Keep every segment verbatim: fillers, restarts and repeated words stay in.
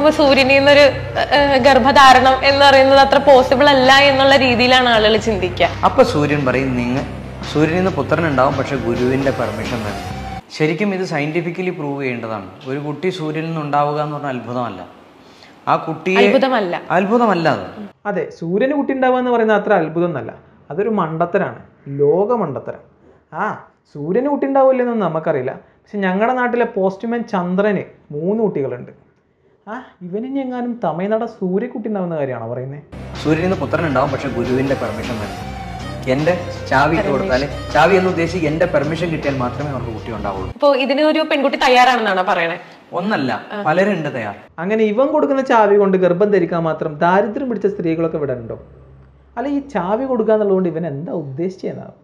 നോക്കുമ്പോൾ സൂര്യനിൽ നിന്നൊരു ഗർഭധാരണം എന്ന് പറയുന്നത് അത്ര പോസിബിൾ അല്ല എന്നുള്ള രീതിയിലാണ് ആളുകൾ ചിന്തിക്കുക. അപ്പൊ സൂര്യൻ പറയും നിങ്ങൾ സൂര്യനിൽ നിന്ന് പുത്രൻ ഉണ്ടാവും, പക്ഷെ ഗുരുവിന്റെ പെർമിഷൻ വേണം. ശരിക്കും ഇത് സയന്റിഫിക്കലി പ്രൂവ് ചെയ്യേണ്ടതാണ്. ഒരു കുട്ടി സൂര്യനിൽ നിന്ന് ഉണ്ടാവുക എന്ന് പറഞ്ഞാൽ അത്ഭുതമല്ല. ആ കുട്ടിയെ അത്ഭുതമല്ല അത്ഭുതമല്ല അത്. അതെ, സൂര്യന് കുട്ടി ഉണ്ടാവുക എന്ന് പറയുന്നത് അത്ര അത്ഭുതം എന്നല്ല, അതൊരു മണ്ടത്തരാണ്, ലോക മണ്ടത്തരം. ആ സൂര്യന് കുട്ടി ഉണ്ടാവില്ലെന്നൊന്നും നമുക്കറിയില്ല. പക്ഷെ ഞങ്ങളുടെ നാട്ടിലെ പോസ്റ്റ്മാൻ ചന്ദ്രന് മൂന്ന് കുട്ടികളുണ്ട്. ആ ഇവനിന് എങ്ങാനും തമിഴ്നാട് സൂര്യക്കുട്ടി ഉണ്ടാവുന്ന കാര്യമാണോ പറയുന്നത്? സൂര്യനിൽ നിന്ന് പുത്രൻ ഉണ്ടാവും, പക്ഷെ ഗുരുവിന്റെ പെർമിഷൻ വേണം. എന്റെ ചാവി കൊടുത്താൽ, ചാവി എന്ന് ഉദ്ദേശിച്ച് എന്റെ പെർമിഷൻ കിട്ടിയാൽ മാത്രമേ അവർക്ക് കുട്ടി ഉണ്ടാവുള്ളൂ. ഇപ്പൊ ഇതിന് ഒരു പെൺകുട്ടി തയ്യാറാണെന്നാണ് പറയണേ? ഒന്നല്ല, പലരുണ്ട് തയ്യാർ. അങ്ങനെ ഇവൻ കൊടുക്കുന്ന ചാവി കൊണ്ട് ഗർഭം ധരിക്കാൻ മാത്രം ദാരിദ്ര്യം പിടിച്ച സ്ത്രീകളൊക്കെ ഇവിടെ ഉണ്ടോ? അല്ല, ഈ ചാവി കൊടുക്കുക എന്നുള്ളതുകൊണ്ട് ഇവൻ എന്താ ഉദ്ദേശിച്ചതെന്നാവും.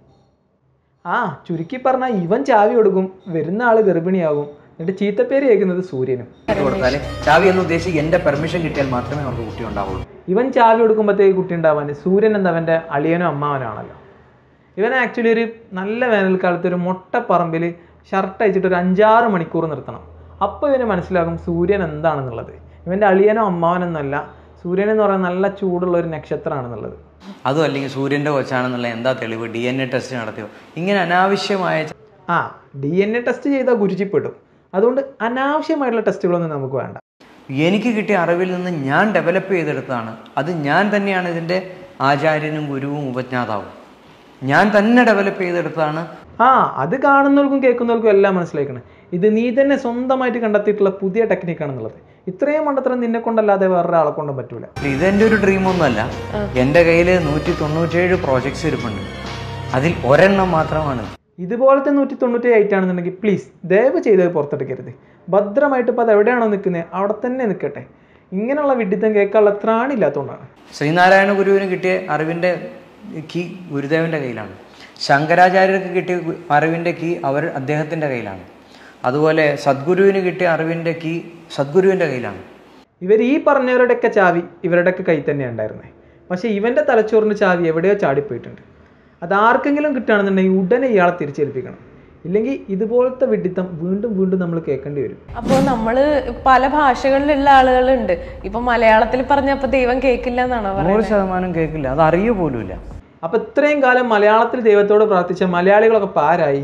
ആ ചുരുക്കി പറഞ്ഞാൽ ഇവൻ ചാവി കൊടുക്കും, വരുന്ന ആള് ഗർഭിണിയാകും, എന്നിട്ട് ചീത്തപ്പേര് കേൾക്കുന്നത് സൂര്യനും. കൊടുത്താല് ചാവി എന്ന് ഉദ്ദേശിച്ച് എന്റെ പെർമിഷൻ കിട്ടിയാൽ മാത്രമേ അവർക്ക് കുട്ടി ഉണ്ടാവുള്ളൂ. ഇവൻ ചാവി കൊടുക്കുമ്പോഴത്തേക്ക് കുട്ടി ഉണ്ടാവാൻ സൂര്യൻ എന്താ അവൻ്റെ അളിയനോ അമ്മാവനാണല്ലോ. ഇവൻ ആക്ച്വലി ഒരു നല്ല വേനൽക്കാലത്ത് ഒരു മൊട്ടപ്പറമ്പിൽ ഷർട്ട് അയച്ചിട്ട് ഒരു അഞ്ചാറ് മണിക്കൂർ നിർത്തണം. അപ്പോൾ ഇവന് മനസ്സിലാകും സൂര്യൻ എന്താണെന്നുള്ളത്. ഇവൻ്റെ അളിയനോ അമ്മാവനൊന്നല്ല, സൂര്യൻ എന്ന് പറയുന്നത് നല്ല ചൂടുള്ള ഒരു നക്ഷത്രമാണെന്നുള്ളത്. അതും അല്ലെങ്കിൽ സൂര്യന്റെ കൊച്ചാണെന്നുള്ള എന്താ തെളിവ്? ഡി എൻ എ ടെസ്റ്റ് നടത്തിയോ? ഇങ്ങനെ അനാവശ്യമായ ആ ഡി എൻ എ ടെസ്റ്റ് ചെയ്താൽ ഗുരുജിപ്പെടും. അതുകൊണ്ട് അനാവശ്യമായിട്ടുള്ള ടെസ്റ്റുകളൊന്നും നമുക്ക് വേണ്ട. എനിക്ക് കിട്ടിയ അറിവിൽ നിന്ന് ഞാൻ ഡെവലപ്പ് ചെയ്തെടുത്തതാണ്. അത് ഞാൻ തന്നെയാണ് ഇതിൻ്റെ ആചാര്യനും ഗുരുവും ഉപജ്ഞാതാവും. ഞാൻ തന്നെ ഡെവലപ്പ് ചെയ്തെടുത്തതാണ്. ആ അത് കാണുന്നവർക്കും കേൾക്കുന്നവർക്കും എല്ലാം മനസ്സിലാക്കണം, ഇത് നീ തന്നെ സ്വന്തമായിട്ട് കണ്ടെത്തിയിട്ടുള്ള പുതിയ ടെക്നിക്കാണെന്നുള്ളത്. ഇത്രയും മണ്ടത്തരം നിന്നെ കൊണ്ടല്ലാതെ വേറൊരാളെ കൊണ്ടും പറ്റൂല. ഇതെൻ്റെ ഒരു ഡ്രീമൊന്നുമല്ല. എൻ്റെ കയ്യിൽ നൂറ്റി തൊണ്ണൂറ്റേഴ് പ്രോജക്ട്സ് ഇരിപ്പുണ്ട്, അതിൽ ഒരെണ്ണം മാത്രമാണ് ഇതുപോലത്തെ നൂറ്റി തൊണ്ണൂറ്റി എയ്റ്റ് ആണെന്നുണ്ടെങ്കിൽ പ്ലീസ് ദയവ് ചെയ്ത് പുറത്തെടുക്കരുത്. ഭദ്രമായിട്ട് ഇപ്പോൾ അത് എവിടെയാണോ നിൽക്കുന്നത് അവിടെ തന്നെ നിൽക്കട്ടെ. ഇങ്ങനെയുള്ള വിഡിത്തം കേൾക്കാനുള്ള ത്രാണില്ലാത്തതുകൊണ്ടാണ്. ശ്രീനാരായണ ഗുരുവിന് കിട്ടിയ അറിവിൻ്റെ കീ ഗുരുദേവൻ്റെ കയ്യിലാണ്. ശങ്കരാചാര്യർക്ക് കിട്ടിയ അറിവിൻ്റെ കീ അവർ അദ്ദേഹത്തിൻ്റെ കയ്യിലാണ്. അതുപോലെ സദ്ഗുരുവിന് കിട്ടിയ അറിവിൻ്റെ കീ സദ്ഗുരുവിൻ്റെ കയ്യിലാണ്. ഇവർ ഈ പറഞ്ഞവരുടെയൊക്കെ ചാവി ഇവരുടെയൊക്കെ കയ്യിൽ തന്നെയാണ് ഉണ്ടായിരുന്നത്. പക്ഷേ ഇവൻ്റെ തലച്ചോറിൻ്റെ ചാവി എവിടെയോ ചാടിപ്പോയിട്ടുണ്ട്. അത് ആർക്കെങ്കിലും കിട്ടുകയാണെന്നുണ്ടെങ്കിൽ ഉടനെ ഇയാളെ തിരിച്ചേൽപ്പിക്കണം. ഇല്ലെങ്കിൽ ഇതുപോലത്തെ വിഡിത്തം വീണ്ടും വീണ്ടും നമ്മൾ കേൾക്കേണ്ടി വരും. അപ്പോൾ നമ്മൾ പല ഭാഷകളിലുള്ള ആളുകളുണ്ട്. ഇപ്പൊ മലയാളത്തിൽ പറഞ്ഞപ്പോൾ ദൈവം കേൾക്കില്ല എന്നാണോ പറയുന്നത്? നൂറ് ശതമാനം കേൾക്കില്ല, അത് അറിയ പോലുമില്ല. അപ്പൊ ഇത്രയും കാലം മലയാളത്തിൽ ദൈവത്തോട് പ്രാർത്ഥിച്ച മലയാളികളൊക്കെ പാരായി.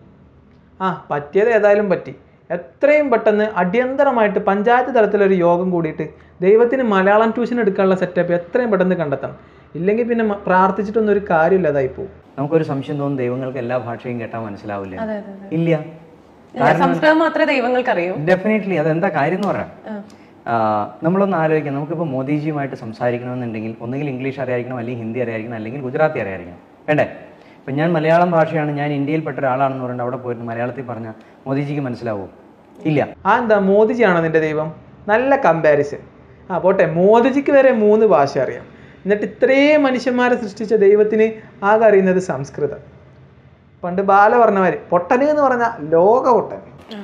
ആ പറ്റിയത് ഏതായാലും പറ്റി. എത്രയും പെട്ടെന്ന് അടിയന്തരമായിട്ട് പഞ്ചായത്ത് തലത്തിലൊരു യോഗം കൂടിയിട്ട് ദൈവത്തിന് മലയാളം ട്യൂഷൻ എടുക്കാനുള്ള സെറ്റപ്പ് എത്രയും പെട്ടെന്ന് കണ്ടെത്തണം. ഇല്ലെങ്കിൽ പിന്നെ പ്രാർത്ഥിച്ചിട്ടൊന്നും ഒരു കാര്യമില്ലാതായി പോകും. നമുക്കൊരു സംശയം തോന്നും, ദൈവങ്ങൾക്ക് എല്ലാ ഭാഷയും കേട്ടാൽ മനസ്സിലാവില്ല. ഇല്ല, സംസ്കൃതം മാത്രമേ ദൈവങ്ങൾക്ക് അറിയൂ. ഡെഫിനറ്റ്ലി. അതെന്താ കാര്യം എന്ന് പറയാം. നമ്മളൊന്ന് ആലോചിക്കാം, നമുക്കിപ്പോൾ മോദിജിയുമായിട്ട് സംസാരിക്കണമെന്നുണ്ടെങ്കിൽ ഒന്നുകിൽ ഇംഗ്ലീഷ് അറിയായിരിക്കണം, അല്ലെങ്കിൽ ഹിന്ദി അറിയായിരിക്കണം, അല്ലെങ്കിൽ ഗുജറാത്തി അറിയായിരിക്കണം, വേണ്ടേ? ഇപ്പം ഞാൻ മലയാളം ഭാഷയാണ്, ഞാൻ ഇന്ത്യയിൽപ്പെട്ട ഒരാളാണെന്ന് പറഞ്ഞിട്ട് അവിടെ പോയിട്ട് മലയാളത്തിൽ പറഞ്ഞാൽ മോദിജിക്ക് മനസ്സിലാവുമോ? ഇല്ല. ആ എന്താ മോദിജിയാണോ നിന്റെ ദൈവം? നല്ല കമ്പാരിസൺ. ആ പോട്ടെ, മോദിജിക്ക് വരെ മൂന്ന് ഭാഷ അറിയാം, എന്നിട്ട് ഇത്രയും മനുഷ്യന്മാരെ സൃഷ്ടിച്ച ദൈവത്തിന് ആകെ അറിയുന്നത് സംസ്കൃതം. പണ്ട് ബാല പറഞ്ഞവര് പൊട്ടന് എന്ന് പറഞ്ഞാൽ ലോക പൊട്ടൻ.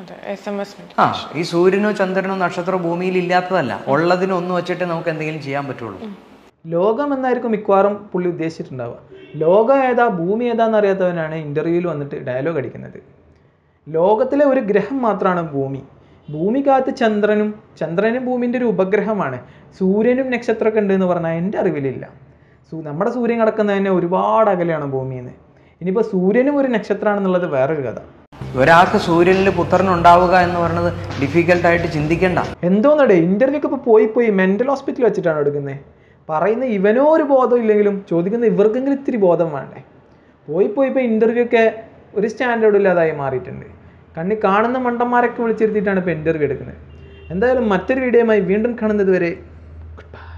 ആ ഈ സൂര്യനോ ചന്ദ്രനോ നക്ഷത്രമോ ഭൂമിയിൽ ഇല്ലാത്തതല്ല, ഉള്ളതിനൊന്നും വെച്ചിട്ട് നമുക്ക് എന്തെങ്കിലും ചെയ്യാൻ പറ്റുള്ളൂ. ലോകം എന്നായിരിക്കും മിക്കവാറും പുള്ളി ഉദ്ദേശിച്ചിട്ടുണ്ടാവുക. ലോകം ഏതാ ഭൂമി ഏതാന്ന് അറിയാത്തവനാണ് ഇന്റർവ്യൂവിൽ വന്നിട്ട് ഡയലോഗ് അടിക്കുന്നത്. ലോകത്തിലെ ഒരു ഗ്രഹം മാത്രമാണ് ഭൂമി. ഭൂമിക്കകത്ത് ചന്ദ്രനും ചന്ദ്രനും ഭൂമിൻ്റെ ഒരു ഉപഗ്രഹമാണ്. സൂര്യനും നക്ഷത്രമൊക്കെ ഉണ്ട് എന്ന് പറഞ്ഞാൽ എൻ്റെ അറിവിലില്ല. സൂ നമ്മുടെ സൂര്യൻ കിടക്കുന്നതിന് ഒരുപാട് അകലെയാണ് ഭൂമിയിൽ നിന്ന്. ഇനിയിപ്പോൾ സൂര്യനും ഒരു നക്ഷത്രമാണെന്നുള്ളത് വേറൊരു കഥ. ഒരാൾക്ക് സൂര്യനിൽ പുത്രൻ ഉണ്ടാവുക എന്ന് പറയുന്നത് ഡിഫിക്കൽട്ടായിട്ട് ചിന്തിക്കണ്ട. എന്തോന്നടേ, ഇന്റർവ്യൂ ഒക്കെ ഇപ്പോൾ പോയി പോയി മെന്റൽ ഹോസ്പിറ്റലിൽ വെച്ചിട്ടാണ് എടുക്കുന്നത്. പറയുന്ന ഇവനോ ഒരു ബോധം ഇല്ലെങ്കിലും ചോദിക്കുന്ന ഇവർക്കെങ്കിലും ഇത്തിരി ബോധം വേണ്ടേ? പോയി പോയി ഇപ്പോൾ ഇൻ്റർവ്യൂ ഒക്കെ ഒരു സ്റ്റാൻഡേർഡ് ഇല്ലാതായി മാറിയിട്ടുണ്ട്. കണ്ണി കാണുന്ന മണ്ടന്മാരൊക്കെ വിളിച്ചിരുത്തിയിട്ടാണ് ഇപ്പോൾ ഇൻ്റർവ്യൂ എടുക്കുന്നത്. എന്തായാലും മറ്റൊരു വീഡിയോയുമായി വീണ്ടും കാണുന്നത് വരെ